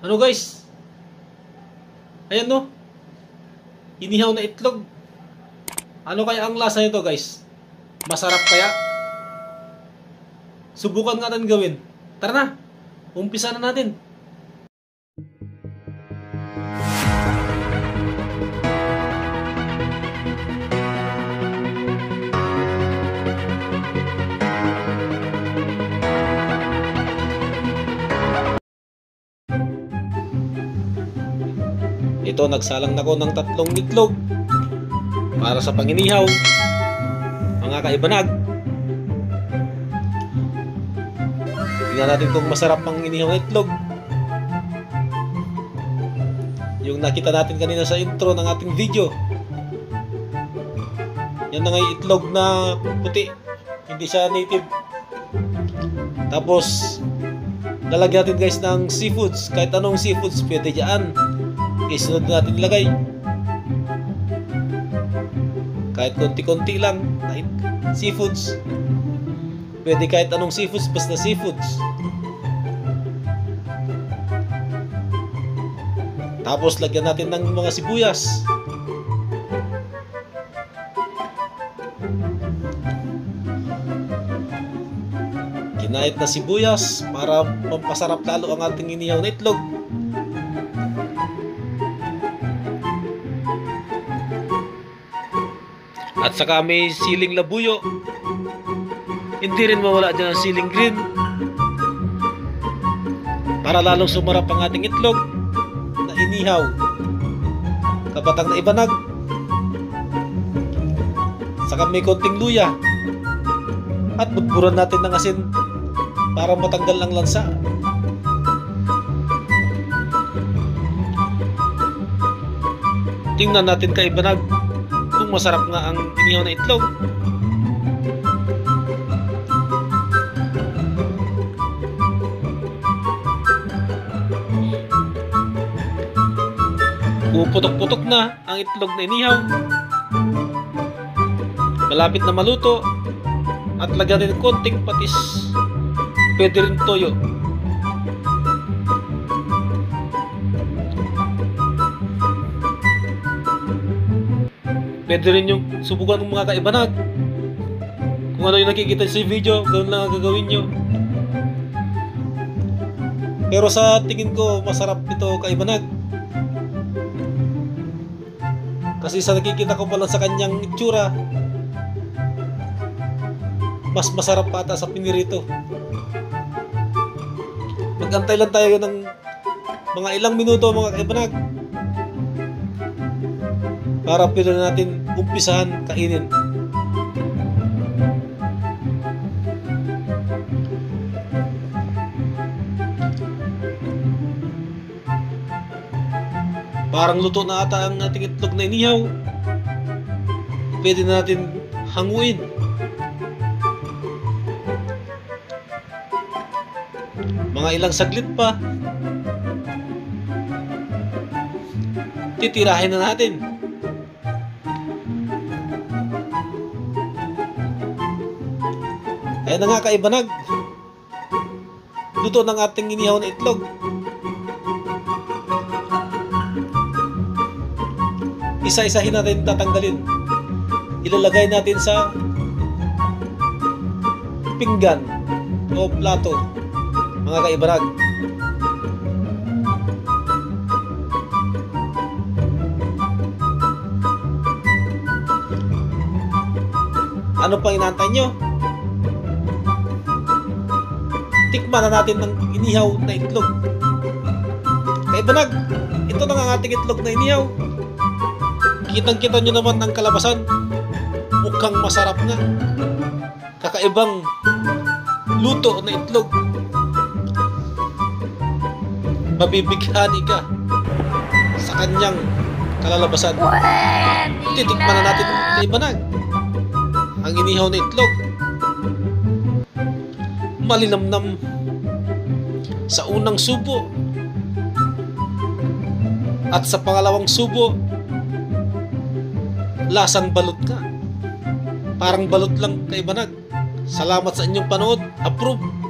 Ano guys? Ayan no. Inihaw na itlog. Ano kaya ang lasa nito guys? Masarap kaya? Subukan nga natin gawin. Tara na. Umpisa na natin. Ito, nagsalang na ko ng 3 itlog para sa panginihaw, mga kaibanag. Tingnan natin kung masarap ang inihaw na itlog. Yung nakita natin kanina sa intro ng ating video. Yan na nga yung itlog na puti, hindi siya native. Tapos lalagyan natin guys ng seafoods. Kahit anong seafoods pwede dyan. Isunod natin ilagay. Kahit konti-konti lang na seafoods. Pwede kahit anong seafoods, basta seafoods. Tapos lagyan natin ng mga sibuyas. Ginayat na sibuyas para pampasarap lalo ang ating inihaw na itlog. At saka may siling labuyo. Hindi rin mawala dyan ang siling green. Para lalong sumarap ang ating itlog na inihaw. Kabatang na ibanag. Saka may konting luya. At budburan natin ng asin para matanggal ang lansa. Tingnan natin kaibanag kung masarap nga ang inihaw na itlog. Puputok-putok na ang itlog na inihaw. Malapit na maluto. At lagyan din konting patis. Pwede rin toyo. Pwede rin yung subukan ng mga kaibanag. Kung ano yung nakikita sa video, ganoon lang ang gagawin nyo. Pero sa tingin ko, masarap ito kaibanag. Kasi sa nakikita ko pala sa kanyang itsura, mas masarap pa ata sa pinirito. Magantay lang tayo ng mga ilang minuto mga kaibanag para pwede natin umpisahan kainin. Parang luto na ata ang ating itlog na inihaw. Pwede na natin hanguin. Mga ilang saglit pa, titirahin na natin. Ayan na nga kaibanag, luto ng ating inihaw na itlog. Isa-isahin natin tatanggalin. Ilalagay natin sa pinggan o plato, mga kaibanag. Ano pang inaantay nyo? Tikman na natin ng inihaw na itlog. Kaibanag, ito na ang ating itlog na inihaw. Kitang-kita nyo naman ang kalabasan. Mukhang masarap nga. Kakaibang luto na itlog. Mabibighani ka sa kanyang kalalabasan. Titikman na natin kaibanag ang inihaw na itlog. Malinamnam sa unang subo. At sa pangalawang subo, lasang balot ka. Parang balot lang kaibanag. Salamat sa inyong panood. Approve.